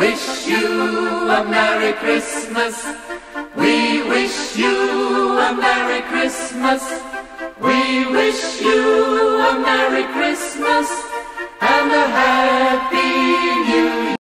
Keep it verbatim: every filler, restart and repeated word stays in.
wish you a Merry Christmas. We wish you a Merry Christmas. We wish you a Merry Christmas and a Happy New Year.